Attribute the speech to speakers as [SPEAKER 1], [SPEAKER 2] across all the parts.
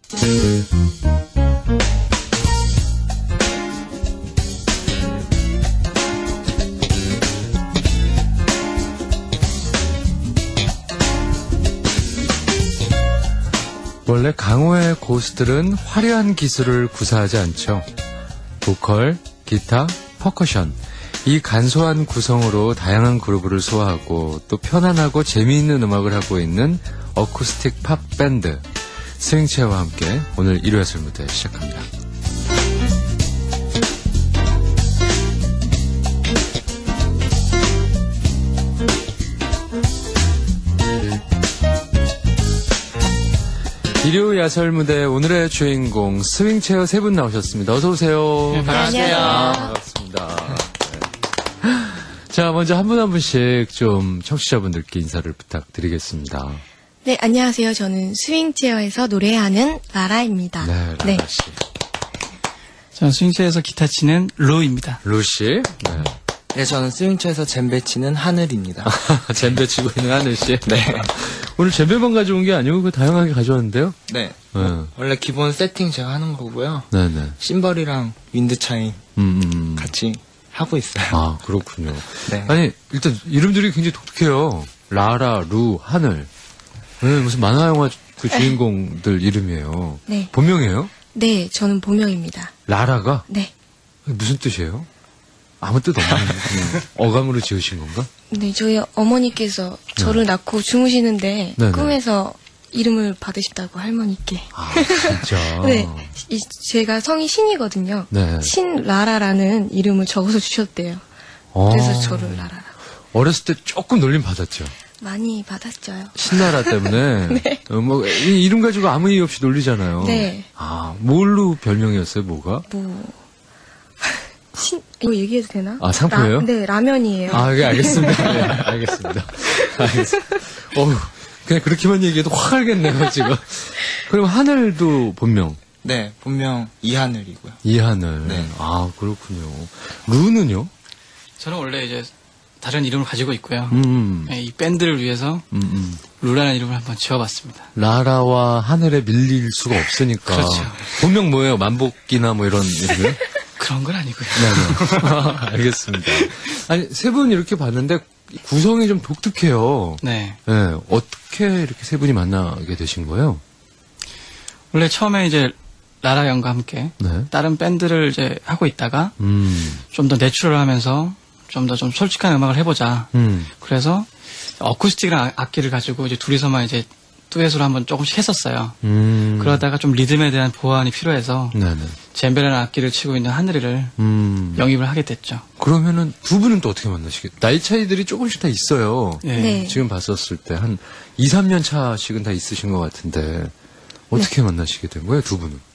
[SPEAKER 1] 원래 강호의 고수들은 화려한 기술을 구사하지 않죠. 보컬, 기타, 퍼커션 이 간소한 구성으로 다양한 그루브를 소화하고 또 편안하고 재미있는 음악을 하고 있는 어쿠스틱 팝 밴드 스윙체어와 함께 오늘 1회설 무대 시작합니다. 일요 야설 무대 오늘의 주인공 스윙체어 세 분 나오셨습니다. 어서 오세요.
[SPEAKER 2] 네, 안녕하세요.
[SPEAKER 1] 반갑습니다. 네. 자, 먼저 한 분 한 분씩 좀 청취자분들께 인사를 부탁드리겠습니다.
[SPEAKER 2] 네, 안녕하세요. 저는 스윙체어에서 노래하는 라라입니다.
[SPEAKER 1] 네, 라라 씨.
[SPEAKER 3] 저는 스윙체어에서 기타 치는 루입니다.
[SPEAKER 1] 루 씨. 네.
[SPEAKER 4] 네, 저는 스윙체에서 젬베 치는 하늘입니다.
[SPEAKER 1] 젬베 치고 있는 하늘 씨.
[SPEAKER 4] 네.
[SPEAKER 1] 오늘 젬베만 가져온 게 아니고 그 다양하게 가져왔는데요?
[SPEAKER 4] 네.
[SPEAKER 1] 네.
[SPEAKER 4] 원래 기본 세팅 제가 하는 거고요.
[SPEAKER 1] 네네.
[SPEAKER 4] 심벌이랑 윈드 차임 같이 하고 있어요.
[SPEAKER 1] 아, 그렇군요.
[SPEAKER 4] 네.
[SPEAKER 1] 아니, 일단 이름들이 굉장히 독특해요. 라라, 루, 하늘. 네, 무슨 만화 영화 그 주인공들 이름이에요.
[SPEAKER 2] 네.
[SPEAKER 1] 본명이에요?
[SPEAKER 2] 네, 저는 본명입니다.
[SPEAKER 1] 라라가?
[SPEAKER 2] 네.
[SPEAKER 1] 무슨 뜻이에요? 아무 뜻 없는 어감으로 지으신 건가?
[SPEAKER 2] 네, 저희 어머니께서 저를 낳고 주무시는데
[SPEAKER 1] 네네.
[SPEAKER 2] 꿈에서 이름을 받으셨다고 할머니께.
[SPEAKER 1] 아, 진짜?
[SPEAKER 2] 네, 제가 성이 신이거든요.
[SPEAKER 1] 네.
[SPEAKER 2] 신라라라는 이름을 적어서 주셨대요. 그래서 저를 라라라고.
[SPEAKER 1] 어렸을 때 조금 놀림 받았죠?
[SPEAKER 2] 많이 받았죠.
[SPEAKER 1] 신나라 때문에.
[SPEAKER 2] 네.
[SPEAKER 1] 이 이름 가지고 아무 이유 없이 놀리잖아요.
[SPEAKER 2] 네.
[SPEAKER 1] 아, 뭘로 별명이었어요, 뭐가?
[SPEAKER 2] 이거 얘기해도 되나?
[SPEAKER 1] 아, 상표예요?
[SPEAKER 2] 네, 라면이에요.
[SPEAKER 1] 아, 예, 알겠습니다. 네, 알겠습니다. 알겠습니다. 그냥 그렇게만 얘기해도 확 알겠네요, 지금. 그럼 하늘도 본명?
[SPEAKER 4] 네, 본명 이하늘이고요.
[SPEAKER 1] 이하늘.
[SPEAKER 4] 네.
[SPEAKER 1] 아, 그렇군요. 루는요?
[SPEAKER 3] 저는 원래 이제 다른 이름을 가지고 있고요. 네, 이 밴드를 위해서 루라는 이름을 한번 지어봤습니다.
[SPEAKER 1] 라라와 하늘에 밀릴 수가 없으니까.
[SPEAKER 3] 그렇죠.
[SPEAKER 1] 본명 뭐예요? 만복기나 뭐 이런 이름이요?
[SPEAKER 3] 그런 건 아니고요.
[SPEAKER 1] 네. 알겠습니다. 아니, 세 분 이렇게 봤는데 구성이 좀 독특해요.
[SPEAKER 3] 네.
[SPEAKER 1] 네. 어떻게 이렇게 세 분이 만나게 되신 거예요?
[SPEAKER 3] 원래 처음에 이제 라라 형과 함께
[SPEAKER 1] 네.
[SPEAKER 3] 다른 밴드를 이제 하고 있다가 좀 더 내추럴하면서 좀 더 좀 솔직한 음악을 해보자. 그래서 어쿠스틱이랑 악기를 가지고 이제 둘이서만 이제 듀엣으로 한번 조금씩 했었어요. 그러다가 좀 리듬에 대한 보완이 필요해서
[SPEAKER 1] 네네.
[SPEAKER 3] 젬베라는 악기를 치고 있는 하늘이를 영입을 하게 됐죠.
[SPEAKER 1] 그러면은 두 분은 또 어떻게 만나시겠어요? 나이 차이들이 조금씩 다 있어요.
[SPEAKER 3] 네.
[SPEAKER 2] 네.
[SPEAKER 1] 지금 봤었을 때 한 2, 3년 차씩은 다 있으신 것 같은데 어떻게 만나시게 된 거예요, 두 분은?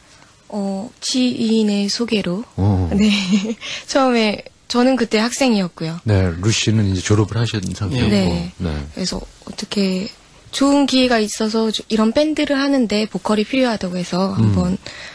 [SPEAKER 2] 지인의 소개로.
[SPEAKER 1] 어.
[SPEAKER 2] 네. 처음에 저는 그때 학생이었고요.
[SPEAKER 1] 네, 루시는 이제 졸업을 하신 상태고.
[SPEAKER 2] 네.
[SPEAKER 1] 네.
[SPEAKER 2] 그래서 어떻게 좋은 기회가 있어서 이런 밴드를 하는데 보컬이 필요하다고 해서 한번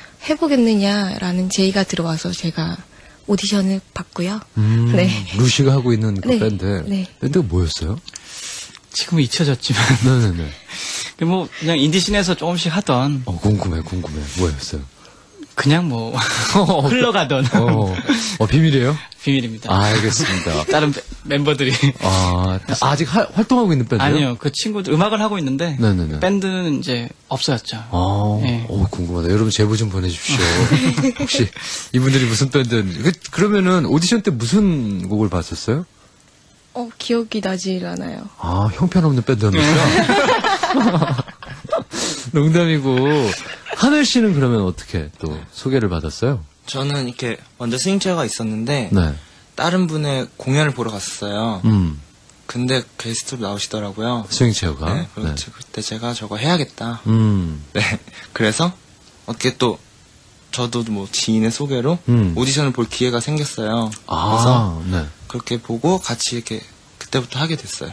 [SPEAKER 2] 해보겠느냐라는 제의가 들어와서 제가 오디션을 봤고요. 네.
[SPEAKER 1] 루시가 하고 있는 그
[SPEAKER 2] 네.
[SPEAKER 1] 밴드.
[SPEAKER 2] 네.
[SPEAKER 1] 밴드가 뭐였어요?
[SPEAKER 3] 지금은 잊혀졌지만
[SPEAKER 1] 네네네.
[SPEAKER 3] 뭐 그냥 인디씬에서 조금씩 하던
[SPEAKER 1] 궁금해. 뭐였어요?
[SPEAKER 3] 그냥 뭐 흘러가던
[SPEAKER 1] 비밀이에요?
[SPEAKER 3] 비밀입니다.
[SPEAKER 1] 아, 알겠습니다.
[SPEAKER 3] 다른 멤버들이
[SPEAKER 1] 아직 활동하고 있는 밴드요?
[SPEAKER 3] 아니요, 그 친구들 음악을 하고 있는데
[SPEAKER 1] 네네네.
[SPEAKER 3] 밴드는 이제 없어졌죠. 네.
[SPEAKER 1] 궁금하다. 여러분 제보 좀 보내주십시오. 혹시 이분들이 무슨 밴드? 그러면은 오디션 때 무슨 곡을 봤었어요?
[SPEAKER 2] 기억이 나질 않아요.
[SPEAKER 1] 아, 형편없는 밴드였나요? 농담이고. 하늘 씨는 그러면 어떻게 또 소개를 받았어요?
[SPEAKER 4] 저는 이렇게 먼저 스윙체어가 있었는데
[SPEAKER 1] 네.
[SPEAKER 4] 다른 분의 공연을 보러 갔었어요.
[SPEAKER 1] 음.
[SPEAKER 4] 근데 게스트로 나오시더라고요.
[SPEAKER 1] 스윙체어가.
[SPEAKER 4] 네, 그렇지. 그때 제가 저거 해야겠다. 네. 그래서 어떻게 또 저도 뭐 지인의 소개로 오디션을 볼 기회가 생겼어요. 그래서
[SPEAKER 1] 네.
[SPEAKER 4] 그렇게 보고 같이 이렇게 그때부터 하게 됐어요.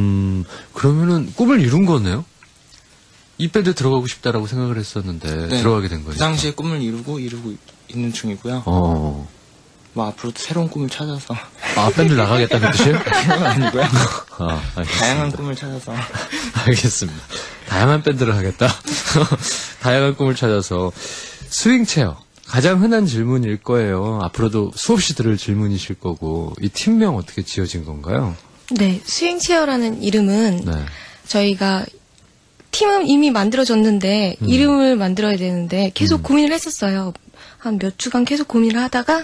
[SPEAKER 1] 그러면은 꿈을 이룬 거네요? 이 밴드 들어가고 싶다라고 생각을 했었는데
[SPEAKER 4] 네.
[SPEAKER 1] 들어가게 된 거죠.
[SPEAKER 4] 그 당시에 꿈을 이루고 있는 중이고요. 뭐 앞으로도 새로운 꿈을 찾아서.
[SPEAKER 1] 아, 밴드 나가겠다는 뜻이에요?
[SPEAKER 4] 그건 아니고요.
[SPEAKER 1] 알겠습니다.
[SPEAKER 4] 다양한 꿈을 찾아서.
[SPEAKER 1] 알겠습니다. 다양한 밴드를 하겠다. 다양한 꿈을 찾아서. 스윙체어. 가장 흔한 질문일 거예요. 앞으로도 수없이 들을 질문이실 거고. 이 팀명 어떻게 지어진 건가요?
[SPEAKER 2] 네, 스윙체어라는 이름은
[SPEAKER 1] 네.
[SPEAKER 2] 저희가 팀은 이미 만들어졌는데 이름을 만들어야 되는데 계속 고민을 했었어요. 한 몇 주간 계속 고민을 하다가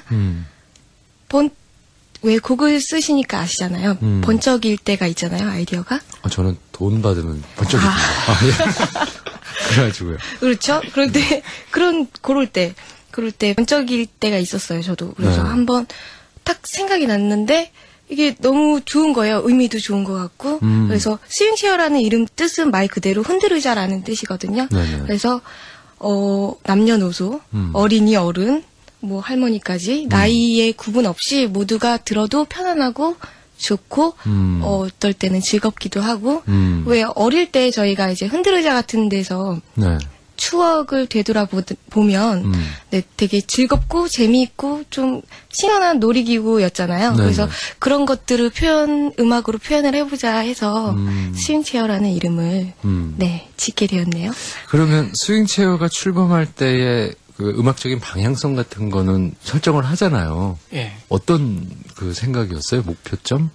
[SPEAKER 2] 왜 곡을 쓰시니까 아시잖아요. 번쩍일 때가 있잖아요, 아이디어가.
[SPEAKER 1] 저는 돈 받으면 번쩍입니다. 예. 그래가지고요.
[SPEAKER 2] 그렇죠. 그런데 그럴 때 번쩍일 때가 있었어요, 저도. 그래서
[SPEAKER 1] 네.
[SPEAKER 2] 한번 딱 생각이 났는데 이게 너무 좋은 거예요. 의미도 좋은 것 같고. 그래서 스윙체어라는 이름 뜻은 말 그대로 흔들으자라는 뜻이거든요.
[SPEAKER 1] 네네.
[SPEAKER 2] 그래서 남녀노소, 어린이, 어른, 뭐 할머니까지 나이에 구분 없이 모두가 들어도 편안하고 좋고 어떨 때는 즐겁기도 하고 왜 어릴 때 저희가 이제 흔들의자 같은 데서
[SPEAKER 1] 네.
[SPEAKER 2] 추억을 되돌아보면 네, 되게 즐겁고 재미있고 좀 신선한 놀이기구였잖아요.
[SPEAKER 1] 네네.
[SPEAKER 2] 그래서 그런 것들을 음악으로 표현을 해보자 해서 스윙체어라는 이름을 네, 짓게 되었네요.
[SPEAKER 1] 그러면 스윙체어가 출범할 때의 그 음악적인 방향성 같은 거는 설정을 하잖아요.
[SPEAKER 3] 예.
[SPEAKER 1] 어떤 그 생각이었어요? 목표점?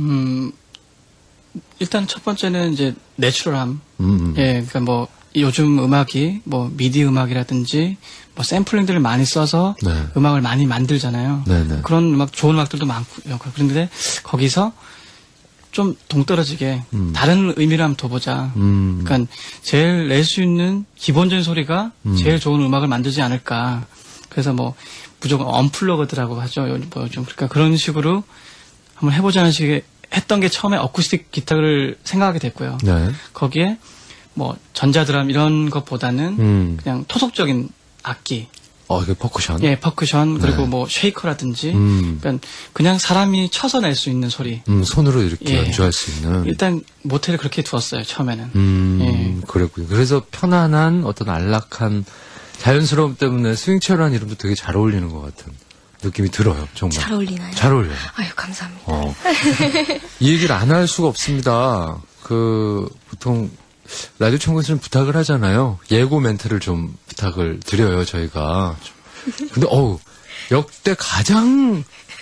[SPEAKER 3] 일단 첫 번째는 이제 내추럴함. 예, 그러니까 뭐 요즘 음악이 뭐 미디 음악이라든지 뭐 샘플링들을 많이 써서
[SPEAKER 1] 네.
[SPEAKER 3] 음악을 많이 만들잖아요.
[SPEAKER 1] 네네.
[SPEAKER 3] 그런 음악 좋은 음악들도 많고요. 그런데 거기서 좀 동떨어지게 다른 의미를 한번 둬보자. 그러니까 제일 낼 수 있는 기본적인 소리가 제일 좋은 음악을 만들지 않을까. 그래서 뭐 무조건 언플러그드라고 하죠. 뭐 좀 그러니까 그런 식으로 한번 해보자는 식의 했던 게 처음에 어쿠스틱 기타를 생각하게 됐고요.
[SPEAKER 1] 네.
[SPEAKER 3] 거기에 뭐 전자드럼 이런 것보다는 그냥 토속적인 악기.
[SPEAKER 1] 이게 퍼쿠션?
[SPEAKER 3] 예, 퍼쿠션 그리고
[SPEAKER 1] 네.
[SPEAKER 3] 뭐 쉐이커라든지 그러니까 그냥 사람이 쳐서 낼 수 있는 소리.
[SPEAKER 1] 손으로 이렇게
[SPEAKER 3] 예.
[SPEAKER 1] 연주할 수 있는.
[SPEAKER 3] 일단 모텔을 그렇게 두었어요, 처음에는. 예.
[SPEAKER 1] 그랬군요. 그래서 편안한 어떤 안락한 자연스러움 때문에 스윙체어라는 이름도 되게 잘 어울리는 것 같은 느낌이 들어요, 정말.
[SPEAKER 2] 잘 어울리나요?
[SPEAKER 1] 잘 어울려요.
[SPEAKER 2] 아유, 감사합니다.
[SPEAKER 1] 이 얘기를 안 할 수가 없습니다. 보통 라디오 청구에서는 부탁을 하잖아요. 예고 멘트를 좀 부탁을 드려요, 저희가. 근데 역대 가장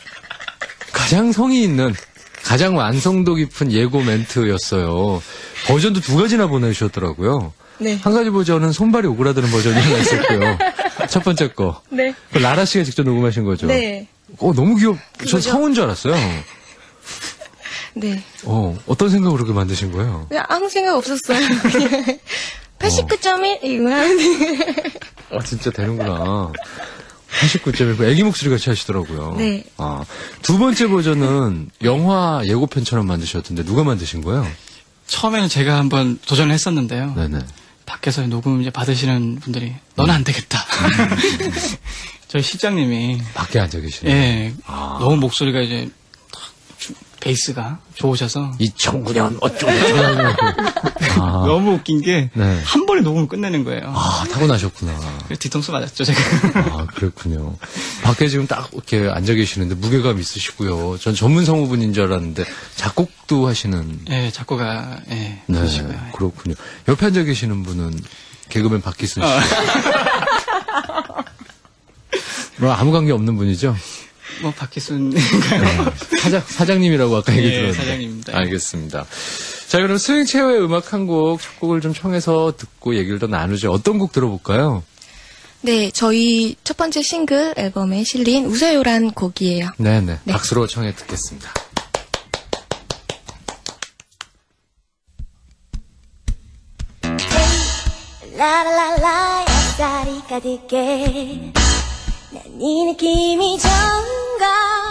[SPEAKER 1] 성의 있는, 가장 완성도 깊은 예고 멘트였어요. 버전도 2가지나 보내주셨더라고요.
[SPEAKER 2] 네.
[SPEAKER 1] 한 가지 버전은 손발이 오그라드는 버전이 하나 있었고요. 첫 번째 거.
[SPEAKER 2] 네.
[SPEAKER 1] 라라 씨가 직접 녹음하신 거죠?
[SPEAKER 2] 네.
[SPEAKER 1] 너무 전
[SPEAKER 2] 그거죠?
[SPEAKER 1] 성우인 줄 알았어요.
[SPEAKER 2] 네.
[SPEAKER 1] 어떤 생각으로 그렇게 만드신 거예요?
[SPEAKER 2] 그냥 아무 생각 없었어요. 그냥 89.1 이거 하는데.
[SPEAKER 1] 진짜 되는구나. 89.1. 애기 목소리 같이 하시더라고요.
[SPEAKER 2] 네.
[SPEAKER 1] 두 번째 버전은 영화 예고편처럼 만드셨던데 누가 만드신 거예요?
[SPEAKER 3] 처음에는 제가 한번 도전을 했었는데요.
[SPEAKER 1] 네네.
[SPEAKER 3] 밖에서 녹음 이제 받으시는 분들이 너는 안 되겠다. 저희 실장님이
[SPEAKER 1] 밖에 앉아 계시네요.
[SPEAKER 3] 예, 너무 목소리가 이제 베이스가 좋으셔서
[SPEAKER 1] 2009년 어쩌고
[SPEAKER 3] 너무 웃긴 게 한
[SPEAKER 1] 네.
[SPEAKER 3] 번에 녹음을 끝내는 거예요.
[SPEAKER 1] 타고나셨구나.
[SPEAKER 3] 그래서 뒤통수 맞았죠, 제가.
[SPEAKER 1] 그렇군요. 밖에 지금 딱 이렇게 앉아 계시는데 무게감 있으시고요. 전 전문 성우분인 줄 알았는데 작곡도 하시는.
[SPEAKER 3] 예, 작곡가, 예,
[SPEAKER 1] 네,
[SPEAKER 3] 그러시고요.
[SPEAKER 1] 그렇군요. 옆에 앉아 계시는 분은 개그맨 박기순 씨. 뭐 아무 관계 없는 분이죠?
[SPEAKER 3] 뭐 박기순
[SPEAKER 1] 사장님이라고 아까 얘기 들었는데.
[SPEAKER 3] 사장님입니다.
[SPEAKER 1] 알겠습니다. 자, 그럼 스윙체어의 음악 한 곡, 첫 곡을 좀 청해서 듣고 얘기를 더 나누죠. 어떤 곡 들어볼까요?
[SPEAKER 2] 네, 저희 첫 번째 싱글 앨범에 실린 웃어요란 곡이에요.
[SPEAKER 1] 네네.
[SPEAKER 2] 네.
[SPEAKER 1] 박수로 청해 듣겠습니다.
[SPEAKER 5] 라라라라 햇살이 가득해 난 이 느낌이 좋은걸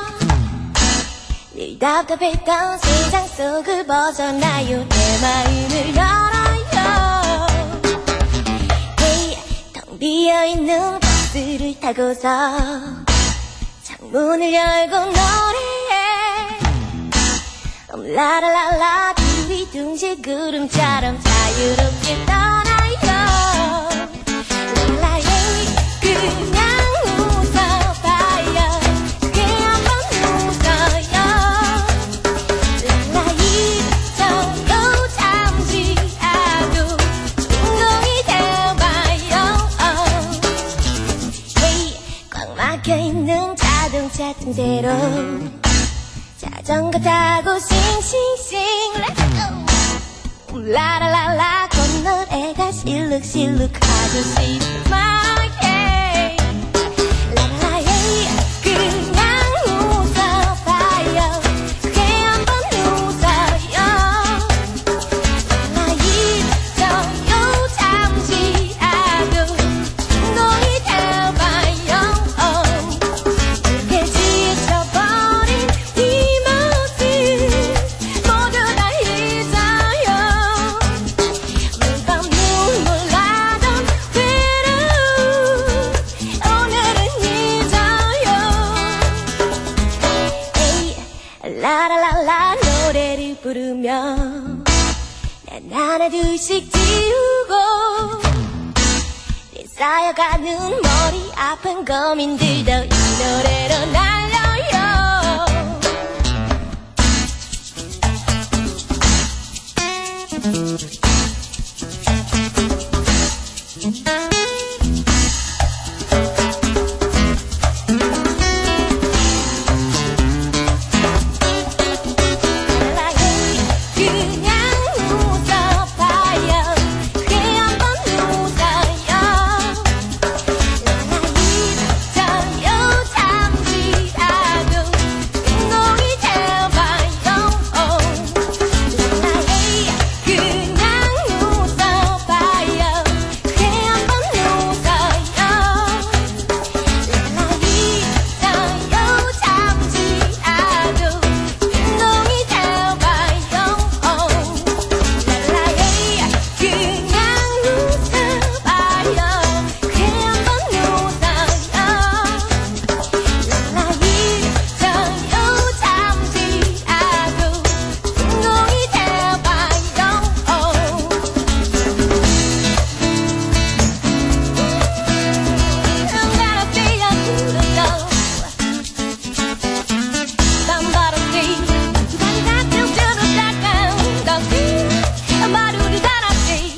[SPEAKER 5] 늘 답답했던 세상 속을 벗어나요 내 마음을 열어요 Hey 텅 비어있는 버스를 타고서 창문을 열고 노래해 라라라라 둘이 둥실 구름처럼 자유롭게 떠나요 랄라에 그냥 웃어봐요 괜찮아요 자동차 틈새로 자전거 타고 싱싱싱 Let's go 라라라라 건너래가 실룩실룩 아저씨 My hey 라라라 hey 그냥 웃어봐요 그게 한번 웃어요 라라 잊어요 잠시라도 너희 돼봐요 이렇게 지쳐버린 이 모습 모두 다 잊어요 매일 밤 눈물 나던 외로움 오늘은 잊어요 에이 라라라라 노래를 부르며 난 하나 둘씩 지우고 쌓여가는 머리 아픈 고민들도 이 노래로 날려요 그냥 웃어봐요 그게 한번 웃어요 잊어요 잠시라도 운동이 돼봐요 그냥 웃어봐요 그게 한번 웃어요 잊어요 잠시라도 운동이 돼봐요 그냥 웃어봐요 그게 한번 웃어요 잊어요 잠시라도 운동이 돼봐요 I'm gonna stay up to the door Somebody 두번이 다 펴주는 따가운 덩이 마루를 달았지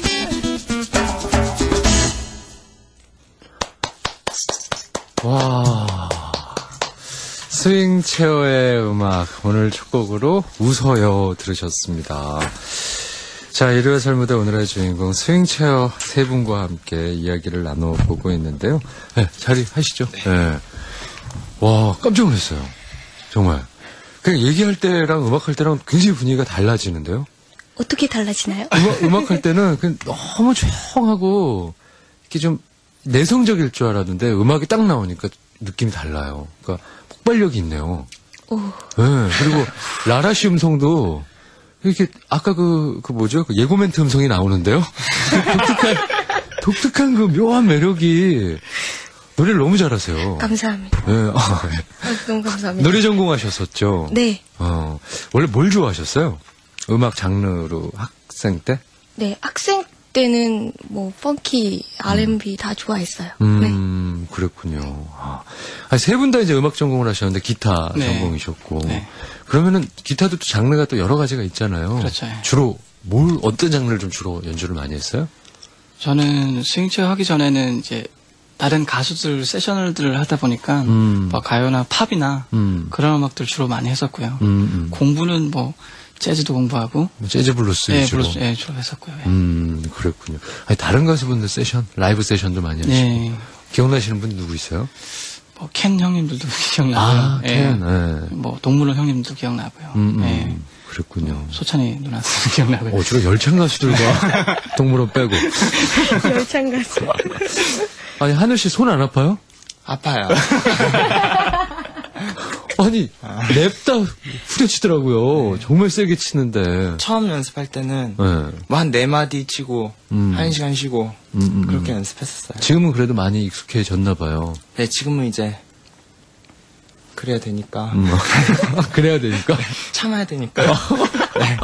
[SPEAKER 1] 와. 스윙 체어의 음악. 오늘 첫 곡으로 웃어요 들으셨습니다. 자, 일요일 설무대 오늘의 주인공 스윙 체어 세 분과 함께 이야기를 나눠보고 있는데요. 네, 자리 하시죠. 네. 와, 깜짝 놀랐어요. 정말. 그냥 얘기할 때랑 음악할 때랑 굉장히 분위기가 달라지는데요.
[SPEAKER 2] 어떻게 달라지나요?
[SPEAKER 1] 음악할 때는 그냥 너무 조용하고 이렇게 좀 내성적일 줄 알았는데 음악이 딱 나오니까 느낌이 달라요. 그러니까 폭발력이 있네요.
[SPEAKER 2] 오.
[SPEAKER 1] 네, 그리고 라라 씨 음성도 이렇게 아까 그 뭐죠? 그 예고 멘트 음성이 나오는데요. 독특한 그 묘한 매력이 노래를 너무 잘하세요.
[SPEAKER 2] 감사합니다.
[SPEAKER 1] 네,
[SPEAKER 2] 너무 감사합니다.
[SPEAKER 1] 노래 전공하셨었죠?
[SPEAKER 2] 네.
[SPEAKER 1] 원래 뭘 좋아하셨어요? 음악 장르로 학생 때?
[SPEAKER 2] 네, 학생 때는 뭐 펑키, R&B 다 좋아했어요. 네.
[SPEAKER 1] 그랬군요. 세 분 다 이제 음악 전공을 하셨는데 기타
[SPEAKER 3] 네.
[SPEAKER 1] 전공이셨고.
[SPEAKER 3] 네.
[SPEAKER 1] 그러면은 기타도 또 장르가 또 여러 가지가 있잖아요.
[SPEAKER 3] 그렇죠.
[SPEAKER 1] 주로 어떤 장르를 좀 주로 연주를 많이 했어요?
[SPEAKER 3] 저는 스윙체어 하기 전에는 이제 다른 가수들 세션들을 하다 보니까 뭐 가요나 팝이나 그런 음악들 주로 많이 했었고요. 공부는 뭐 재즈도 공부하고
[SPEAKER 1] 재즈 블루스 위주로.
[SPEAKER 3] 블루스, 주로 했었고요.
[SPEAKER 1] 그랬군요. 아니, 다른 가수분들 세션, 라이브 세션도 많이 하시고.
[SPEAKER 3] 네.
[SPEAKER 1] 기억나시는 분 누구 있어요?
[SPEAKER 3] 뭐 켄 형님들도 기억나고요.
[SPEAKER 1] 켄. 네.
[SPEAKER 3] 뭐 동물원 형님도 기억나고요. 네.
[SPEAKER 1] 그랬군요.
[SPEAKER 3] 소찬이 누나도 기억나고요.
[SPEAKER 1] 주로 열창 가수들과 동물원 빼고.
[SPEAKER 2] 열창 가수.
[SPEAKER 1] 아니, 하늘 씨 손 안 아파요?
[SPEAKER 4] 아파요.
[SPEAKER 1] 아니, 냅다 후려치더라고요. 정말 세게 치는데.
[SPEAKER 4] 처음 연습할 때는
[SPEAKER 1] 네.
[SPEAKER 4] 뭐 한 4마디 치고 1시간 쉬고 그렇게 연습했었어요.
[SPEAKER 1] 지금은 그래도 많이 익숙해졌나 봐요.
[SPEAKER 4] 네, 지금은 이제 그래야 되니까.
[SPEAKER 1] 그래야 되니까.
[SPEAKER 4] 참아야 되니까. 네.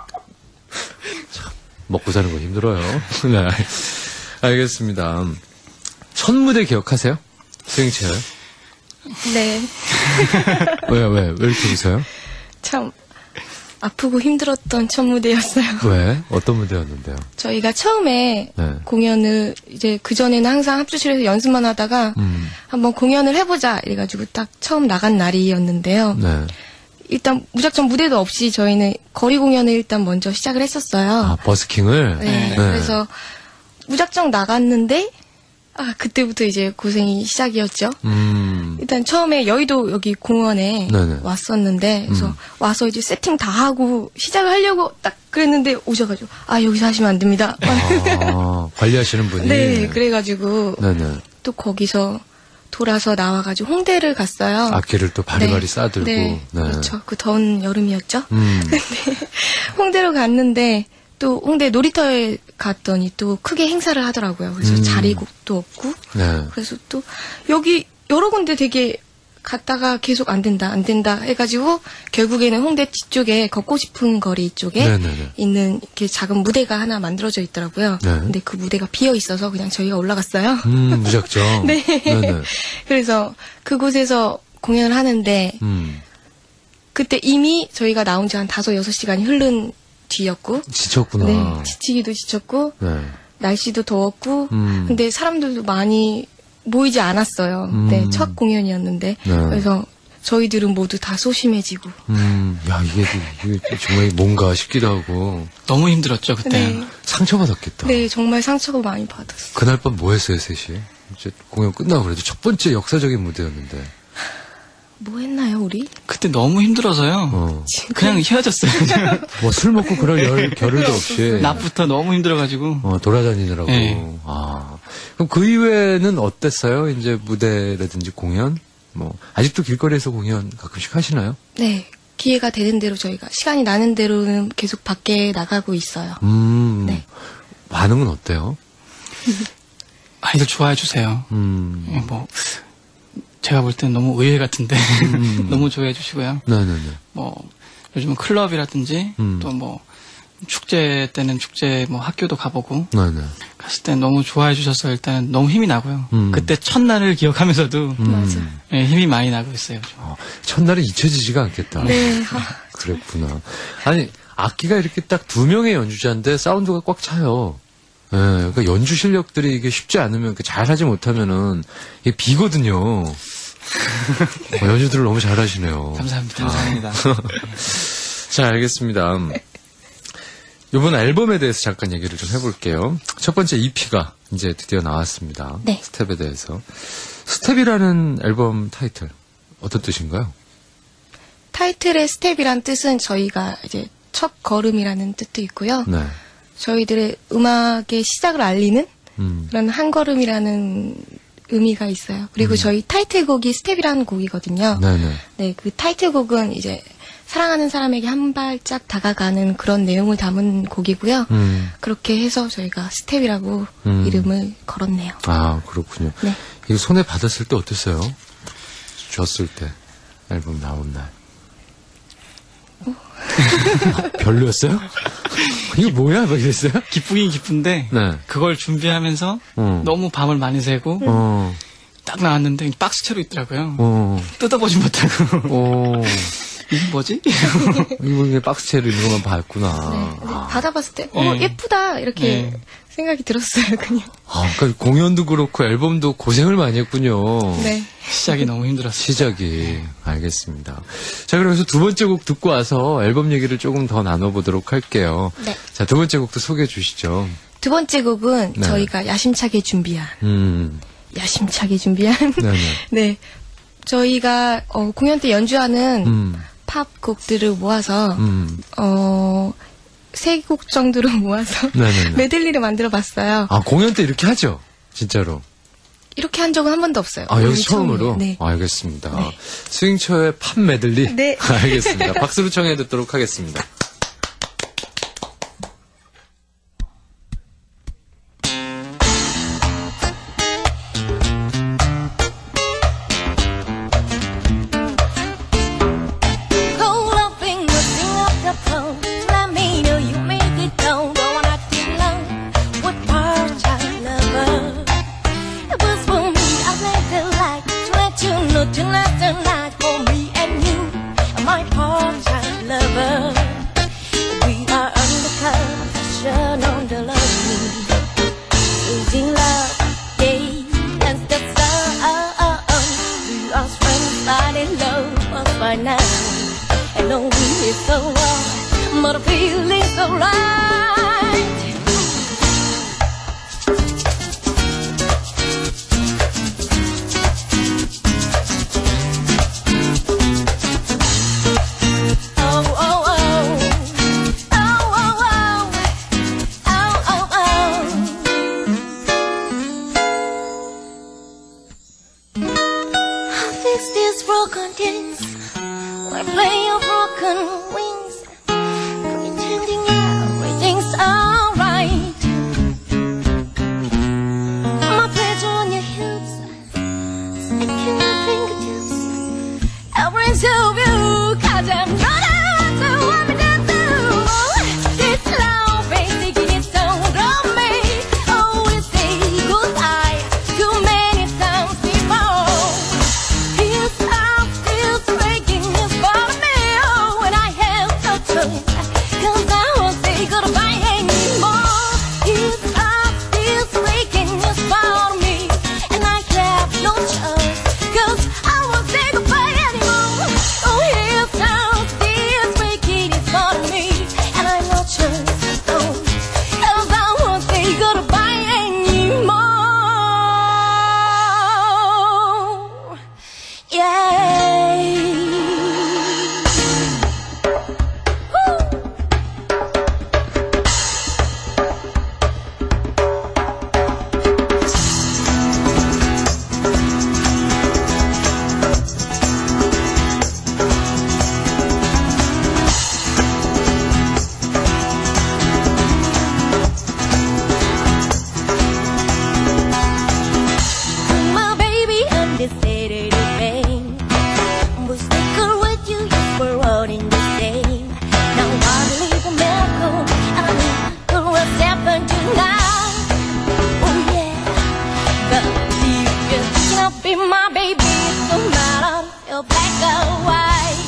[SPEAKER 1] 먹고 사는 거 힘들어요. 네. 알겠습니다. 첫 무대 기억하세요? 스윙체어.
[SPEAKER 2] 네.
[SPEAKER 1] 왜 이렇게 웃어요?
[SPEAKER 2] 참, 아프고 힘들었던 첫 무대였어요.
[SPEAKER 1] 왜? 어떤 무대였는데요?
[SPEAKER 2] 저희가 처음에
[SPEAKER 1] 네.
[SPEAKER 2] 공연을 이제 그전에는 항상 합주실에서 연습만 하다가 한번 공연을 해보자 이래가지고 딱 처음 나간 날이었는데요.
[SPEAKER 1] 네.
[SPEAKER 2] 일단 무작정 무대도 없이 저희는 거리 공연을 일단 먼저 시작을 했었어요.
[SPEAKER 1] 아, 버스킹을?
[SPEAKER 2] 네. 그래서 무작정 나갔는데 그때부터 이제 고생이 시작이었죠. 일단 처음에 여의도 여기 공원에
[SPEAKER 1] 네네.
[SPEAKER 2] 왔었는데 그래서 와서 이제 세팅 다 하고 시작을 하려고 딱 그랬는데 오셔가지고 여기서 하시면 안 됩니다.
[SPEAKER 1] 아, 관리하시는 분이?
[SPEAKER 2] 네, 그래가지고
[SPEAKER 1] 네네.
[SPEAKER 2] 또 거기서 돌아서 나와가지고 홍대를 갔어요.
[SPEAKER 1] 악기를 또 바리바리
[SPEAKER 2] 네.
[SPEAKER 1] 싸들고.
[SPEAKER 2] 네,
[SPEAKER 1] 네.
[SPEAKER 2] 그렇죠. 그 더운 여름이었죠. 근데 홍대로 갔는데 또 홍대 놀이터에 갔더니 또 크게 행사를 하더라고요. 그래서 자리곡도 없고.
[SPEAKER 1] 네.
[SPEAKER 2] 그래서 또 여기 여러 군데 되게 갔다가 계속 안 된다 해가지고 결국에는 홍대 뒤쪽에 걷고 싶은 거리 쪽에
[SPEAKER 1] 네네네.
[SPEAKER 2] 있는 이렇게 작은 무대가 하나 만들어져 있더라고요.
[SPEAKER 1] 네.
[SPEAKER 2] 근데 그 무대가 비어 있어서 그냥 저희가 올라갔어요.
[SPEAKER 1] 무작정.
[SPEAKER 2] 네.
[SPEAKER 1] 네네.
[SPEAKER 2] 그래서 그곳에서 공연을 하는데 그때 이미 저희가 나온 지 한 5-6시간이 흐른 뒤였고
[SPEAKER 1] 지쳤구나.
[SPEAKER 2] 네, 지치기도 지쳤고
[SPEAKER 1] 네.
[SPEAKER 2] 날씨도 더웠고 근데 사람들도 많이 모이지 않았어요. 네, 첫 공연이었는데
[SPEAKER 1] 네.
[SPEAKER 2] 그래서 저희들은 모두 다 소심해지고
[SPEAKER 1] 야, 이게 정말 뭔가 싶기도 하고.
[SPEAKER 3] 너무 힘들었죠 그때.
[SPEAKER 2] 네,
[SPEAKER 1] 상처받았겠다.
[SPEAKER 2] 네 정말 상처가 많이 받았어요.
[SPEAKER 1] 그날 밤 뭐 했어요, 셋이? 이제 공연 끝나고 그래도 첫 번째 역사적인 무대였는데.
[SPEAKER 2] 뭐 했나요 우리?
[SPEAKER 3] 그때 너무 힘들어서요. 그냥 헤어졌어요.
[SPEAKER 1] 뭐 술 먹고 그럴 겨를도 없이.
[SPEAKER 3] 낮부터 너무 힘들어가지고.
[SPEAKER 1] 돌아다니느라고.
[SPEAKER 3] 네.
[SPEAKER 1] 그럼 그 이외에는 어땠어요? 이제 무대라든지 공연? 뭐, 아직도 길거리에서 공연 가끔씩 하시나요?
[SPEAKER 2] 네, 기회가 되는 대로 저희가 시간이 나는 대로는 계속 밖에 나가고 있어요. 네.
[SPEAKER 1] 반응은 어때요?
[SPEAKER 3] 아이들 좋아해 주세요. 뭐 제가 볼 때는 너무 의외 같은데 너무 좋아해 주시고요.
[SPEAKER 1] 네네네.
[SPEAKER 3] 뭐 요즘은 클럽이라든지 또 뭐 축제 때는 축제 뭐 학교도 가보고
[SPEAKER 1] 네네.
[SPEAKER 3] 갔을 때 너무 좋아해 주셔서 일단 너무 힘이 나고요. 그때 첫날을 기억하면서도
[SPEAKER 2] 맞아.
[SPEAKER 3] 예, 힘이 많이 나고 있어요.
[SPEAKER 1] 첫날은 잊혀지지가 않겠다.
[SPEAKER 2] 네.
[SPEAKER 1] 그랬구나. 아니, 악기가 이렇게 딱 2명의 연주자인데 사운드가 꽉 차요. 예, 그러니까 연주 실력들이 이게 쉽지 않으면 잘 하지 못하면은 이게 비거든요. 연주들을 너무 잘 하시네요.
[SPEAKER 3] 감사합니다.
[SPEAKER 4] 감사합니다.
[SPEAKER 1] 자, 알겠습니다. 이번 앨범에 대해서 잠깐 얘기를 좀 해볼게요. 첫 번째 EP가 이제 드디어 나왔습니다.
[SPEAKER 2] 네.
[SPEAKER 1] 스텝에 대해서. 스텝이라는 앨범 타이틀, 어떤 뜻인가요?
[SPEAKER 2] 타이틀의 스텝이란 뜻은 저희가 이제 첫 걸음이라는 뜻도 있고요.
[SPEAKER 1] 네.
[SPEAKER 2] 저희들의 음악의 시작을 알리는 그런 한 걸음이라는 의미가 있어요. 그리고 저희 타이틀곡이 스텝이라는 곡이거든요.
[SPEAKER 1] 네네.
[SPEAKER 2] 네, 그 타이틀곡은 이제 사랑하는 사람에게 한 발짝 다가가는 그런 내용을 담은 곡이고요. 그렇게 해서 저희가 스텝이라고 이름을 걸었네요.
[SPEAKER 1] 아, 그렇군요.
[SPEAKER 2] 네.
[SPEAKER 1] 이거 손에 받았을 때 어땠어요? 줬을 때, 앨범 나온 날. 별로였어요? 이거 뭐야? 막 이랬어요?
[SPEAKER 3] 기쁘긴 기쁜데
[SPEAKER 1] 네.
[SPEAKER 3] 그걸 준비하면서 너무 밤을 많이 새고 딱 나왔는데 박스채로 있더라고요. 뜯어보지 못하고 이게 뭐지?
[SPEAKER 1] 이거 박스채로 있는 것만 봤구나.
[SPEAKER 2] 네. 받아봤을 때, 예쁘다 이렇게 생각이 들었어요. 그냥.
[SPEAKER 1] 그러니까 공연도 그렇고 앨범도 고생을 많이 했군요.
[SPEAKER 2] 네.
[SPEAKER 3] 시작이 너무 힘들었어요.
[SPEAKER 1] 시작이. 알겠습니다. 자, 그래서 두 번째 곡 듣고 와서 앨범 얘기를 조금 더 나눠보도록 할게요.
[SPEAKER 2] 네.
[SPEAKER 1] 자, 두 번째 곡도 소개해 주시죠.
[SPEAKER 2] 두 번째 곡은
[SPEAKER 1] 네.
[SPEAKER 2] 저희가 야심차게 준비한.
[SPEAKER 1] 네네.
[SPEAKER 2] 네. 저희가 공연 때 연주하는 팝 곡들을 모아서 3곡 정도로 모아서
[SPEAKER 1] 네네네.
[SPEAKER 2] 메들리를 만들어 봤어요.
[SPEAKER 1] 아, 공연 때 이렇게 하죠? 진짜로.
[SPEAKER 2] 이렇게 한 적은 한 번도 없어요.
[SPEAKER 1] 아, 여기서
[SPEAKER 2] 오늘
[SPEAKER 1] 처음으로?
[SPEAKER 2] 처음이에요. 네.
[SPEAKER 1] 알겠습니다.
[SPEAKER 2] 네.
[SPEAKER 1] 스윙처의 팝 메들리?
[SPEAKER 2] 네.
[SPEAKER 1] 알겠습니다. 박수로 청해 듣도록 하겠습니다.
[SPEAKER 5] Cold up fingers, sing up the phone. Let me know you make it known. Don't wanna too long. What part-time lover? It was for me. I played the light to let you know tonight for me and you, my part-time lover. right now. I know it's so hard, but I feel it's so right. Oh, oh, oh. Oh, oh, oh. Oh, oh, oh. I'll fix this broken dance. Why play your broken wings? Pretending everything's alright. My pleasure on your hips, sticking my fingertips. I'll bring to you, 'cause I'm not out to what we do. This love ain't taking its toll on me. Oh, we say goodbye too many times before. His heart feels breaking his part of me. Oh, and I have no choice, 'cause I won't say goodbye anymore. His heart feels breaking his part of me, and I have no choice, 'cause I won't say goodbye anymore. Oh, his heart feels breaking his part of me, and I have no choice, oh, 'cause I won't say goodbye anymore. Yeah. Woo. My baby understated the pain. Was sticking with you, you were all in the same. Now I believe a miracle, and I know what's happened tonight. Oh yeah, but if you're thinking of being my baby, it don't matter if you're black or white.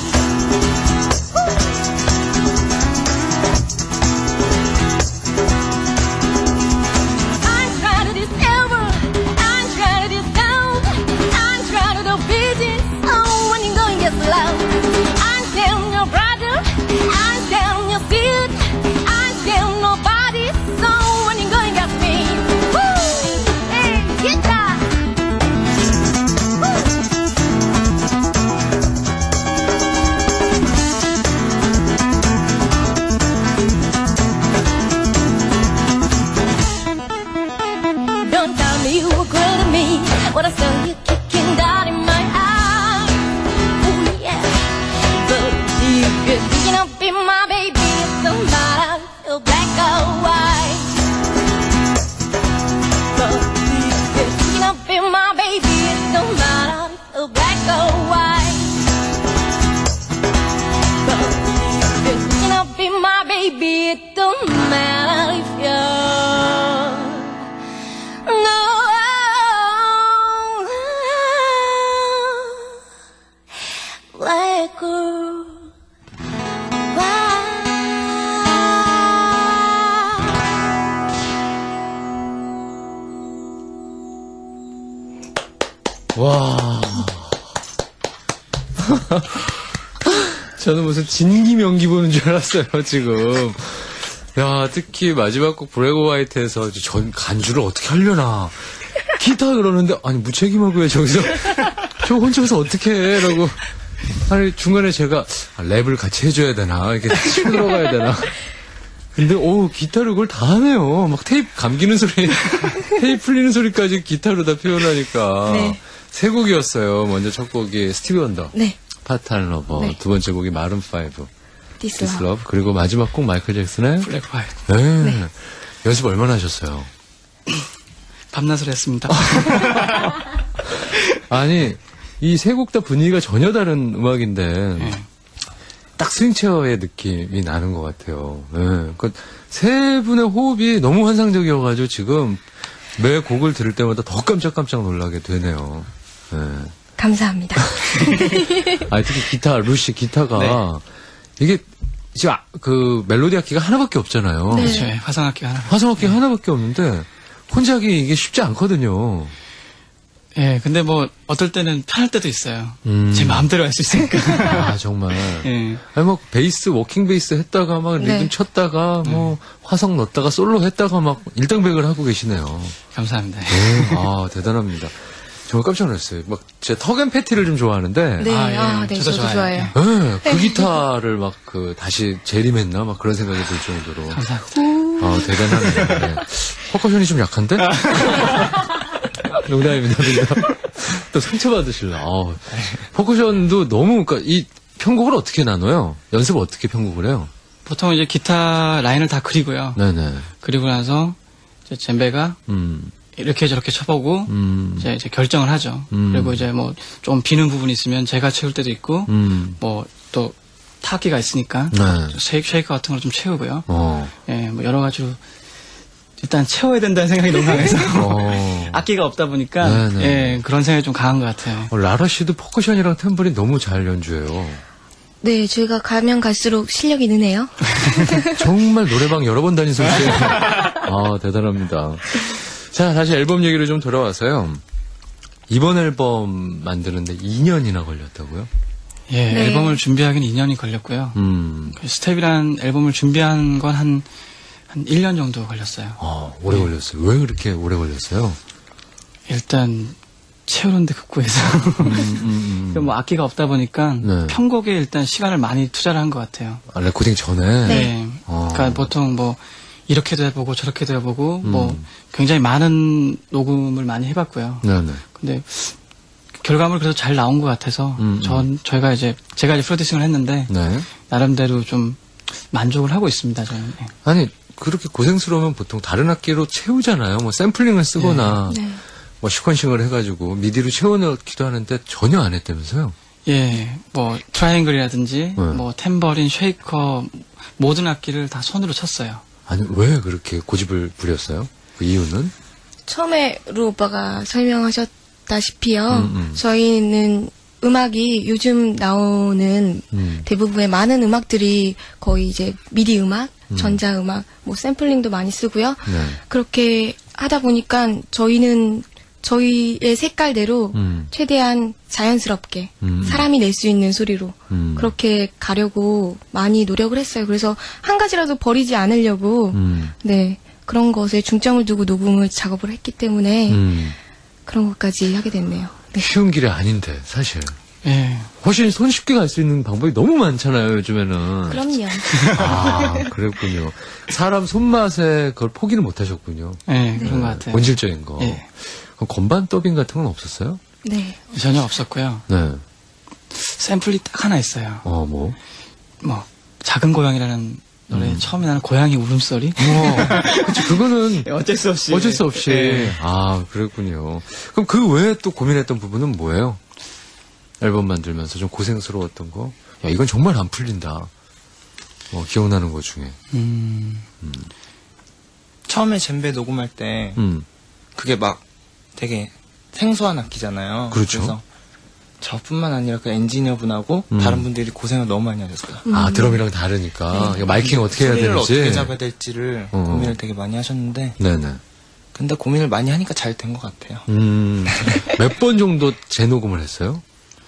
[SPEAKER 5] I'm trying to discover, I'm trying to discount, I'm trying to do business. Oh, when you're going get slow, I'm telling your brother, I'm telling your sister, I'm telling nobody. So when you're going get me, woo, hey, get that. Don't tell me you were cruel to me when I saw you kicking down in my eyes. Oh yeah, but if you're thinking of being my baby, it don't matter if you're black or white. But if you're thinking of being my baby, it don't matter if you're black or white. But if you're thinking of being my baby, it don't matter if you're black or white.
[SPEAKER 1] 와. 저는 무슨 진기명기 보는 줄 알았어요, 지금. 야, 특히 마지막 곡 브레이크 화이트에서 전 간주를 어떻게 하려나. 기타 그러는데, 아니, 무책임하고요, 저기서. 저 혼자서 어떻게 해? 라고. 아니, 중간에 제가 랩을 같이 해줘야 되나? 이렇게 치고 들어가야 되나? 근데, 기타로 그걸 다 하네요. 막 테이프 감기는 소리, 테이프 풀리는 소리까지 기타로 다 표현하니까.
[SPEAKER 2] 네.
[SPEAKER 1] 세 곡이었어요. 먼저 첫 곡이 스티비 원더.
[SPEAKER 2] 네.
[SPEAKER 1] 파트타임 러버.
[SPEAKER 2] 네.
[SPEAKER 1] 두 번째 곡이 마룬 5.
[SPEAKER 2] This
[SPEAKER 1] This
[SPEAKER 2] Love.
[SPEAKER 1] Love. 그리고 마지막 곡 마이클 잭슨의
[SPEAKER 3] 블랙 화이트.
[SPEAKER 1] 네. 연습 얼마나 하셨어요?
[SPEAKER 3] 밤낮을 했습니다.
[SPEAKER 1] 아니, 이 세 곡 다 분위기가 전혀 다른 음악인데, 딱 스윙체어의 느낌이 나는 것 같아요. 네. 세 분의 호흡이 너무 환상적이어가지고 지금 매 곡을 들을 때마다 더 깜짝깜짝 놀라게 되네요. 네.
[SPEAKER 2] 감사합니다.
[SPEAKER 1] 아니, 특히 기타, 루시 기타가,
[SPEAKER 3] 네.
[SPEAKER 1] 이게, 지금 그 멜로디 악기가 하나밖에 없잖아요.
[SPEAKER 2] 네.
[SPEAKER 3] 그렇죠. 예, 화성악기 하나.
[SPEAKER 1] 화성악기 하나밖에 없는데, 혼자 하기 이게 쉽지 않거든요. 혼자 하기 이게 쉽지 않거든요.
[SPEAKER 3] 네.
[SPEAKER 1] 네.
[SPEAKER 3] 네. 예, 근데 뭐 어떨 때는 편할 때도 있어요. 제 마음대로 할 수 있으니까.
[SPEAKER 1] 아, 정말.
[SPEAKER 3] 예.
[SPEAKER 1] 아니, 뭐, 베이스, 워킹 베이스 했다가 막 리듬
[SPEAKER 2] 네.
[SPEAKER 1] 쳤다가 뭐, 화성 넣었다가 솔로 했다가 막 일당백을 하고 계시네요.
[SPEAKER 3] 감사합니다.
[SPEAKER 1] 아, 대단합니다. 정말 깜짝 놀랐어요. 막, 제 턱앤 패티를 좀 좋아하는데.
[SPEAKER 2] 네,
[SPEAKER 3] 아, 예.
[SPEAKER 2] 네,
[SPEAKER 3] 저도
[SPEAKER 2] 저도
[SPEAKER 3] 좋아해요.
[SPEAKER 2] 좋아해요.
[SPEAKER 1] 네, 그 기타를 막 다시 재림했나? 막 그런 생각이 들 정도로.
[SPEAKER 3] 감사합니다.
[SPEAKER 1] 아, 대단합니다. 네. 퍼커션이 좀 약한데? 농담입니다. 또 상처받으실라. 퍼커션도 너무, 그러니까 이 편곡을 어떻게 나눠요? 연습을 어떻게 편곡을 해요?
[SPEAKER 3] 보통 이제 기타 라인을 다 그리고요.
[SPEAKER 1] 네네.
[SPEAKER 3] 그리고 나서 이제 젬베가 이렇게 저렇게 쳐보고 이제 결정을 하죠. 그리고 이제 뭐 좀 비는 부분이 있으면 제가 채울 때도 있고 뭐 또 타악기가 있으니까
[SPEAKER 1] 네.
[SPEAKER 3] 쉐이커 같은 걸 좀 채우고요.
[SPEAKER 1] 어.
[SPEAKER 3] 예, 뭐 여러 가지로 일단 채워야 된다는 생각이 너무 강해서 악기가 없다 보니까
[SPEAKER 1] 네네.
[SPEAKER 3] 예, 그런 생각이 좀 강한 것 같아요.
[SPEAKER 1] 라라 씨도 퍼커션이랑 탬버린 너무 잘 연주해요.
[SPEAKER 2] 네, 저희가 가면 갈수록 실력이 느네요.
[SPEAKER 1] 정말 노래방 여러 번 다닌 솜씨예요. 아, 대단합니다. 자, 다시 앨범 얘기를 좀 돌아와서요. 이번 앨범 만드는데 2년이나 걸렸다고요?
[SPEAKER 3] 예,
[SPEAKER 2] 네.
[SPEAKER 3] 앨범을 준비하기는 2년이 걸렸고요. 그 스텝이라는 앨범을 준비한 건 한 1년 정도 걸렸어요.
[SPEAKER 1] 오래 걸렸어요. 왜 그렇게 오래 걸렸어요?
[SPEAKER 3] 일단 채우는데 급구해서 뭐 악기가 없다 보니까
[SPEAKER 1] 네.
[SPEAKER 3] 편곡에 일단 시간을 많이 투자를 한 것 같아요.
[SPEAKER 1] 아, 레코딩 전에?
[SPEAKER 3] 네. 그러니까 보통 뭐 이렇게도 해보고 저렇게도 해보고 뭐 굉장히 많은 녹음을 많이 해봤고요.
[SPEAKER 1] 네네.
[SPEAKER 3] 근데 결과물 그래도 잘 나온 것 같아서 제가 이제 프로듀싱을 했는데
[SPEAKER 1] 네.
[SPEAKER 3] 나름대로 좀 만족을 하고 있습니다. 저는. 네.
[SPEAKER 1] 아니, 그렇게 고생스러우면 보통 다른 악기로 채우잖아요. 뭐 샘플링을 쓰거나
[SPEAKER 2] 네.
[SPEAKER 1] 뭐 시퀀싱을 해가지고 미디로 채워넣기도 하는데 전혀 안 했다면서요?
[SPEAKER 3] 예, 뭐 트라이앵글이라든지
[SPEAKER 1] 네.
[SPEAKER 3] 뭐 탬버린, 쉐이커 모든 악기를 다 손으로 쳤어요.
[SPEAKER 1] 아니, 왜 그렇게 고집을 부렸어요? 그 이유는?
[SPEAKER 2] 처음에 루 오빠가 설명하셨다시피요. 저희는 음악이 요즘 나오는 대부분의 많은 음악들이 거의 이제 미디 음악, 전자 음악, 뭐 샘플링도 많이 쓰고요.
[SPEAKER 1] 네.
[SPEAKER 2] 그렇게 하다 보니까 저희는 저희의 색깔대로 최대한 자연스럽게 사람이 낼 수 있는 소리로 그렇게 가려고 많이 노력을 했어요. 그래서 한 가지라도 버리지 않으려고 네, 그런 것에 중점을 두고 녹음을 작업을 했기 때문에 그런 것까지 하게 됐네요. 네.
[SPEAKER 1] 쉬운 길이 아닌데, 사실.
[SPEAKER 3] 예.
[SPEAKER 1] 훨씬 손쉽게 갈 수 있는 방법이 너무 많잖아요, 요즘에는.
[SPEAKER 2] 그럼요.
[SPEAKER 1] 아, 그랬군요. 사람 손맛에 그걸 포기를 못 하셨군요.
[SPEAKER 3] 예, 그런 것 같아요.
[SPEAKER 1] 본질적인 거.
[SPEAKER 3] 예.
[SPEAKER 1] 그럼 건반 더빙 같은 건 없었어요?
[SPEAKER 2] 네.
[SPEAKER 3] 전혀 없었고요.
[SPEAKER 1] 네.
[SPEAKER 3] 샘플이 딱 하나 있어요.
[SPEAKER 1] 뭐.
[SPEAKER 3] 뭐 작은 고양이라는 노래 처음에 나는 고양이 울음소리.
[SPEAKER 1] 그치, 그거는
[SPEAKER 3] 어쩔 수 없이.
[SPEAKER 1] 어쩔 수 없이.
[SPEAKER 3] 예.
[SPEAKER 1] 아, 그랬군요. 그럼 그 외에 또 고민했던 부분은 뭐예요? 앨범 만들면서 좀 고생스러웠던 거? 야, 이건 정말 안 풀린다. 기억나는 것 중에.
[SPEAKER 4] 처음에 젬베 녹음할 때 그게 막 되게 생소한 악기잖아요.
[SPEAKER 1] 그렇죠.
[SPEAKER 4] 그래서 저뿐만 아니라 그 엔지니어 분하고 다른 분들이 고생을 너무 많이 하셨어요.
[SPEAKER 1] 아, 드럼이랑 다르니까. 이거 마이킹 어떻게 해야
[SPEAKER 4] 소리를
[SPEAKER 1] 되는지.
[SPEAKER 4] 어떻게 잡아야 될지를 고민을 되게 많이 하셨는데
[SPEAKER 1] 네네.
[SPEAKER 4] 근데 고민을 많이 하니까 잘 된 것 같아요.
[SPEAKER 1] 몇 번 정도 재녹음을 했어요?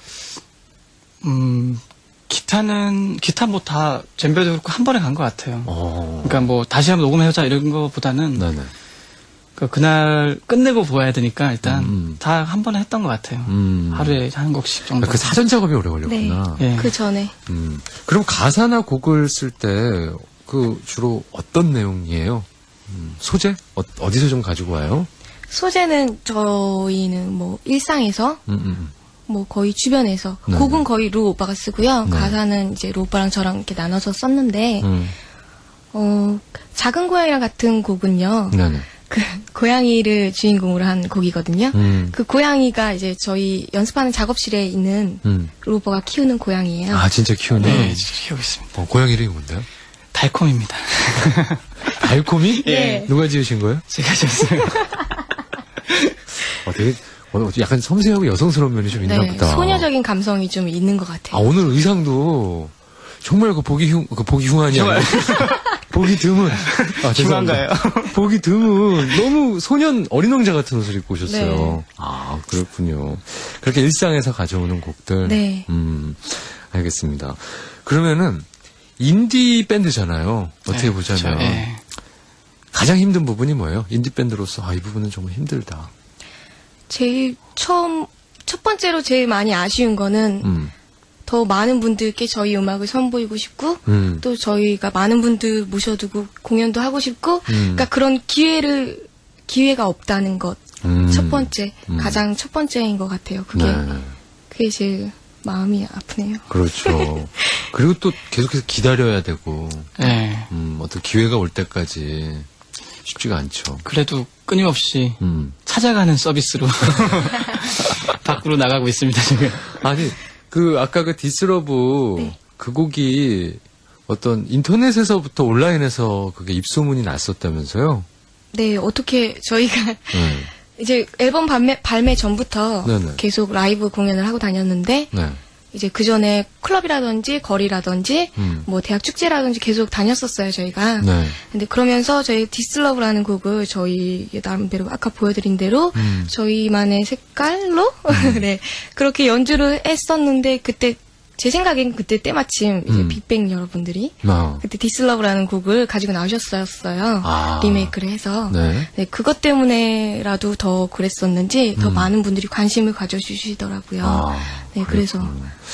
[SPEAKER 3] 기타 뭐 다 젬베도 그렇고 한 번에 간 것 같아요. 그러니까 뭐 다시 한번 녹음해보자 이런 거보다는
[SPEAKER 1] 네네.
[SPEAKER 3] 그날 끝내고 보아야 되니까 일단 다 한 번에 했던 것 같아요. 하루에 한 곡씩 정도.
[SPEAKER 1] 그 사전 작업이 오래
[SPEAKER 2] 네.
[SPEAKER 1] 걸렸구나.
[SPEAKER 3] 예.
[SPEAKER 2] 그 전에.
[SPEAKER 1] 그럼 가사나 곡을 쓸 때 그 주로 어떤 내용이에요? 소재? 어디서 좀 가지고 와요?
[SPEAKER 2] 소재는 저희는 뭐 일상에서 뭐 거의 주변에서
[SPEAKER 1] 네.
[SPEAKER 2] 곡은 거의 루 오빠가 쓰고요.
[SPEAKER 1] 네.
[SPEAKER 2] 가사는 이제 루 오빠랑 저랑 이렇게 나눠서 썼는데 작은 고양이랑 같은 곡은요.
[SPEAKER 1] 네네.
[SPEAKER 2] 그 고양이를 주인공으로 한 곡이거든요. 그 고양이가 이제 저희 연습하는 작업실에 있는 루 오빠가 키우는 고양이에요.
[SPEAKER 1] 아, 진짜 키우네.
[SPEAKER 3] 네, 키우고 있습니다.
[SPEAKER 1] 고양이 이름이 뭔데요?
[SPEAKER 3] 달콤입니다.
[SPEAKER 1] 달콤이?
[SPEAKER 2] 예.
[SPEAKER 1] 누가 지으신 거예요?
[SPEAKER 3] 제가 지었어요.
[SPEAKER 1] 되게 약간 섬세하고 여성스러운 면이 좀 있나
[SPEAKER 2] 네,
[SPEAKER 1] 보다.
[SPEAKER 2] 소녀적인 감성이 좀 있는 것 같아요.
[SPEAKER 1] 아, 오늘 의상도 정말 보기 흉한이 아니고 보기 드문. 죄송합니다.
[SPEAKER 3] 흉한가요?
[SPEAKER 1] 보기 드문. 너무 소년 어린 왕자 같은 옷을 입고 오셨어요.
[SPEAKER 2] 네.
[SPEAKER 1] 아, 아, 그렇군요. 그렇게 일상에서 가져오는 곡들.
[SPEAKER 2] 네.
[SPEAKER 1] 알겠습니다. 그러면은 인디 밴드잖아요. 어떻게
[SPEAKER 3] 네,
[SPEAKER 1] 보자면
[SPEAKER 3] 그렇죠. 네.
[SPEAKER 1] 가장 힘든 부분이 뭐예요? 인디 밴드로서 이 부분은 정말 힘들다.
[SPEAKER 2] 제일 첫 번째로 제일 많이 아쉬운 거는 더 많은 분들께 저희 음악을 선보이고 싶고 또 저희가 많은 분들 모셔두고 공연도 하고 싶고 그러니까 그런 기회가 없다는 것. 첫 번째, 가장 첫 번째인 것 같아요. 그게 제일 마음이 아프네요.
[SPEAKER 1] 그렇죠. 그리고 또 계속해서 기다려야 되고,
[SPEAKER 3] 네.
[SPEAKER 1] 어떤 기회가 올 때까지 쉽지가 않죠.
[SPEAKER 3] 그래도 끊임없이 찾아가는 서비스로 밖으로 나가고 있습니다, 지금.
[SPEAKER 1] 아니, 아까 그 디스러브
[SPEAKER 2] 네.
[SPEAKER 1] 그 곡이 어떤 인터넷에서부터 온라인에서 그게 입소문이 났었다면서요?
[SPEAKER 2] 네, 어떻게 저희가 이제 앨범 발매 전부터
[SPEAKER 1] 네네.
[SPEAKER 2] 계속 라이브 공연을 하고 다녔는데
[SPEAKER 1] 네.
[SPEAKER 2] 이제 그 전에 클럽이라든지 거리라든지 뭐 대학 축제라든지 계속 다녔었어요 저희가.
[SPEAKER 1] 네.
[SPEAKER 2] 근데 그러면서 저희 디스러브라는 곡을 저희 나름대로 아까 보여드린 대로 저희만의 색깔로 네 그렇게 연주를 했었는데 그때 제 생각엔 그때 때마침 이제 빅뱅 여러분들이 그때 디스러브라는 곡을 가지고 나오셨었어요. 리메이크를 해서.
[SPEAKER 1] 네.
[SPEAKER 2] 네, 그것 때문에라도 더 그랬었는지 더 많은 분들이 관심을 가져주시더라고요. 네, 그래서.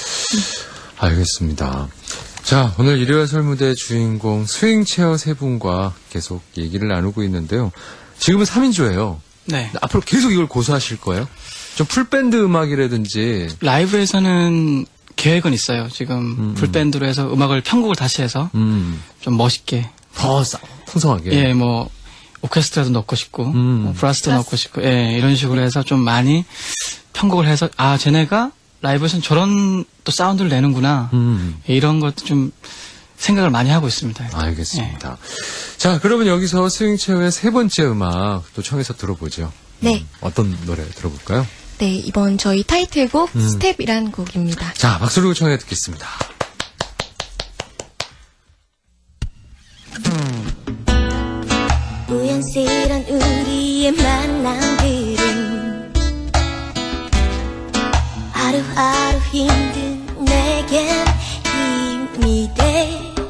[SPEAKER 1] 알겠습니다. 자, 오늘 일요일 설무대 주인공 스윙체어 세 분과 계속 얘기를 나누고 있는데요. 지금은 3인조예요.
[SPEAKER 3] 네.
[SPEAKER 1] 앞으로 계속 이걸 고수하실 거예요? 좀 풀밴드 음악이라든지.
[SPEAKER 3] 라이브에서는 계획은 있어요. 지금 풀밴드로 해서 음악을 편곡을 다시 해서 좀 멋있게
[SPEAKER 1] 더 풍성하게.
[SPEAKER 3] 예, 뭐 오케스트라도 넣고 싶고 뭐 브라스도 넣고 싶고 예, 이런 식으로 해서 좀 많이 편곡을 해서 쟤네가 라이브에서는 저런 또 사운드를 내는구나. 예, 이런 것도 좀 생각을 많이 하고 있습니다.
[SPEAKER 1] 알겠습니다. 자, 그러면 여기서 스윙체어의 세 번째 음악 또 청해서 들어보죠.
[SPEAKER 2] 네.
[SPEAKER 1] 어떤 노래 들어볼까요?
[SPEAKER 2] 네, 이번 저희 타이틀곡 스텝이란 곡입니다.
[SPEAKER 1] 자, 박수로 청해 듣겠습니다.
[SPEAKER 5] 우연스런 우리의 만남들은 하루하루 힘든 내겐 힘이 되어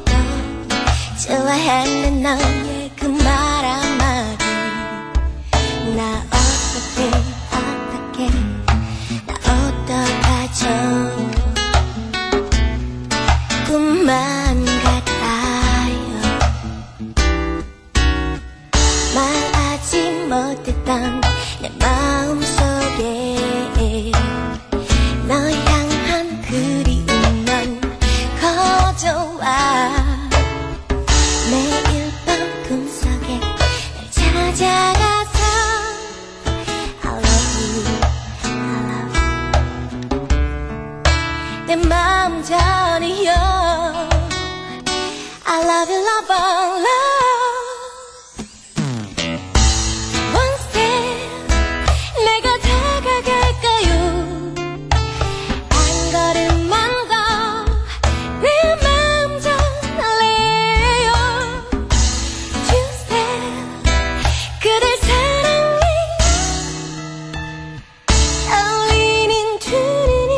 [SPEAKER 5] 좋아하는 너의 그 말 한마디 나 어떡해 나 어떡하죠 꿈만 같아요 말하지 못했던 내 마음속에 너 향한 그리움만 커져와 매일 밤 꿈속에 널 찾아가서 I love you, 내 마음 전이여 I love you, love, love One step 내가 다가갈까요 한 걸음만 더 내 마음 전할래요 Two step 그댈 사랑해 떨리는 두 눈이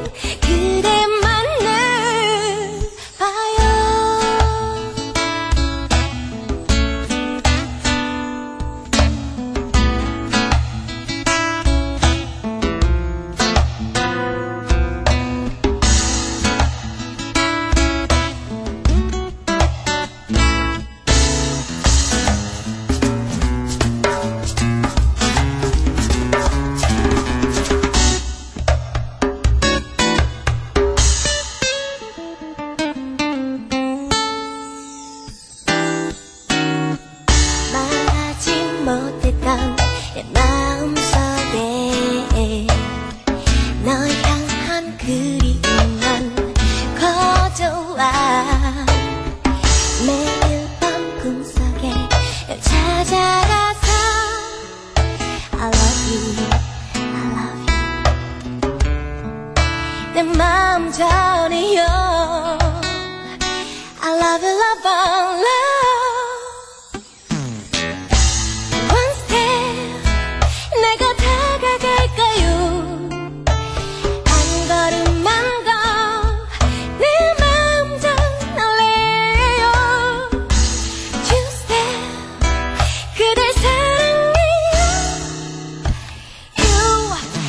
[SPEAKER 5] 그대만을 봐요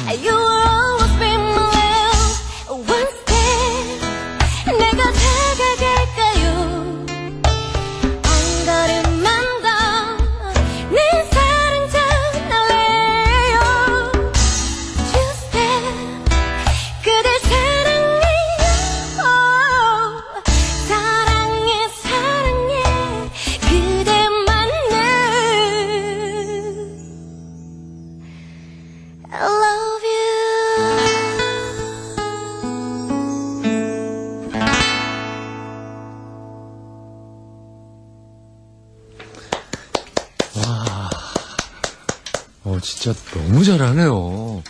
[SPEAKER 5] You will always be my love. One step 내가 다가갈까요? 한 걸음만 더 내 사랑 전할래요. Two step 그댈 사랑해요. 사랑해 사랑해 그대만을 I love you.
[SPEAKER 1] 진짜 너무 잘하네요.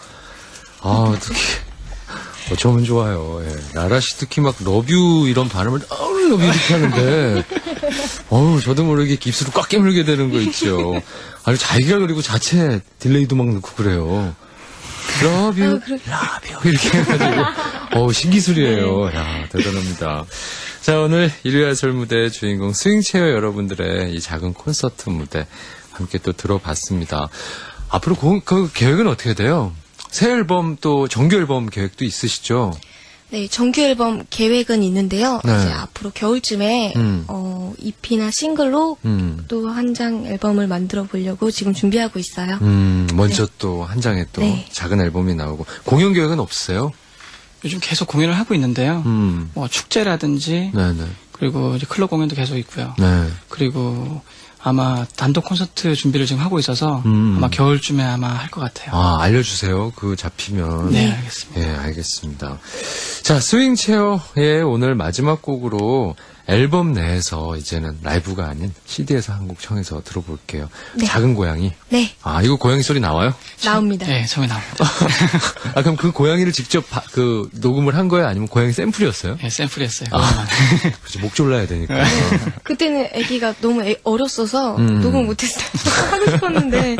[SPEAKER 1] 특히 어쩌면 좋아요. 예. 라라 씨 특히 막 러뷰 이런 발음을 러뷰 이렇게 하는데 저도 모르게 깁스로 꽉 깨물게 되는 거 있죠. 아주 자기가 그리고 자체 딜레이도 막 넣고 그래요. 러뷰 러뷰 이렇게 해가지고 신기술이에요. 야, 대단합니다. 자, 오늘 일요일 설 무대의 주인공 스윙체어 여러분들의 이 작은 콘서트 무대 함께 또 들어봤습니다. 앞으로 그 계획은 어떻게 돼요? 새 앨범 또 정규 앨범 계획도 있으시죠?
[SPEAKER 2] 네, 정규 앨범 계획은 있는데요.
[SPEAKER 1] 네.
[SPEAKER 2] 이제 앞으로 겨울쯤에 EP나 싱글로 또 한 장 앨범을 만들어 보려고 지금 준비하고 있어요.
[SPEAKER 1] 먼저 또 한 장의 또 작은 앨범이 나오고 공연 계획은 없으세요?
[SPEAKER 3] 요즘 계속 공연을 하고 있는데요. 뭐 축제라든지
[SPEAKER 1] 네네.
[SPEAKER 3] 그리고 이제 클럽 공연도 계속 있고요.
[SPEAKER 1] 네.
[SPEAKER 3] 그리고 아마 단독 콘서트 준비를 지금 하고 있어서 아마 겨울쯤에 아마 할 것 같아요.
[SPEAKER 1] 알려주세요. 그 잡히면.
[SPEAKER 3] 네, 알겠습니다.
[SPEAKER 1] 예, 알겠습니다. 자, 스윙체어의 오늘 마지막 곡으로 앨범 내에서 이제는 라이브가 아닌 CD에서 한 곡 청해서 들어볼게요.
[SPEAKER 2] 네.
[SPEAKER 1] 작은 고양이.
[SPEAKER 2] 네.
[SPEAKER 1] 이거 고양이 소리 나와요?
[SPEAKER 2] 나옵니다.
[SPEAKER 3] 네, 처음에 나옵니다.
[SPEAKER 1] 그럼 그 고양이를 직접 녹음을 한 거예요? 아니면 고양이 샘플이었어요?
[SPEAKER 3] 네, 샘플이었어요.
[SPEAKER 1] 그렇지, 목 졸라야 되니까.
[SPEAKER 2] 그때는 아기가 너무 어렸어서 녹음 못했어요. 하고 싶었는데.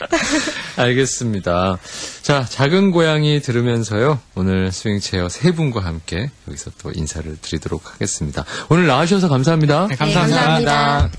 [SPEAKER 1] 알겠습니다. 자, 작은 고양이 들으면서요. 오늘 스윙체어 세 분과 함께 여기서 또 인사를 드리도록 하겠습니다. 오늘 나와주셔서 감사합니다.
[SPEAKER 3] 네, 감사합니다.
[SPEAKER 2] 네, 감사합니다.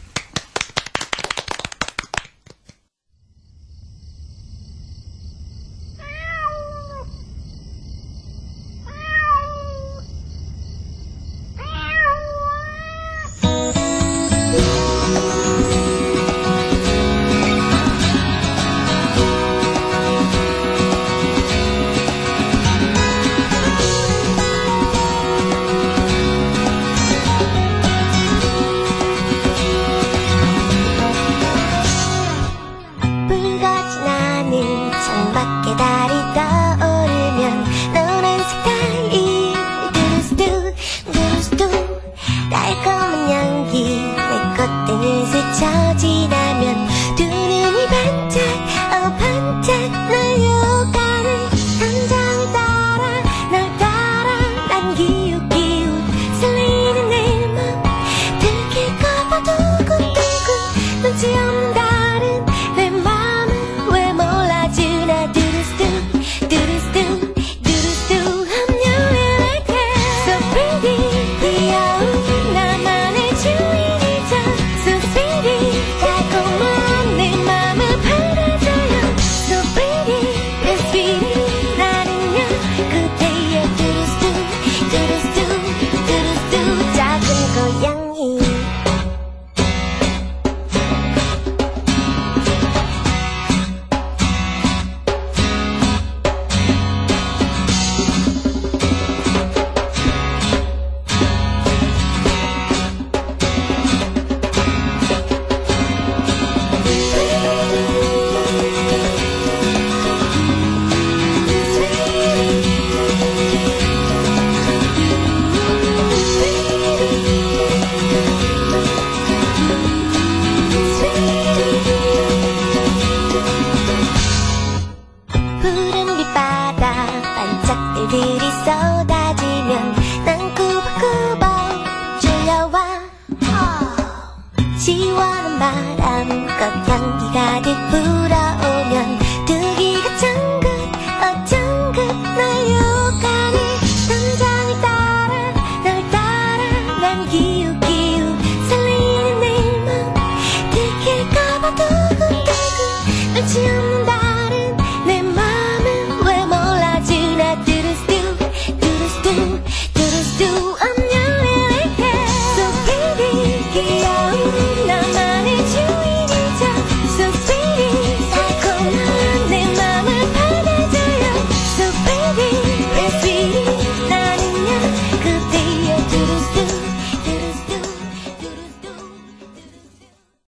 [SPEAKER 5] 시원한 바람 꽃향기 가득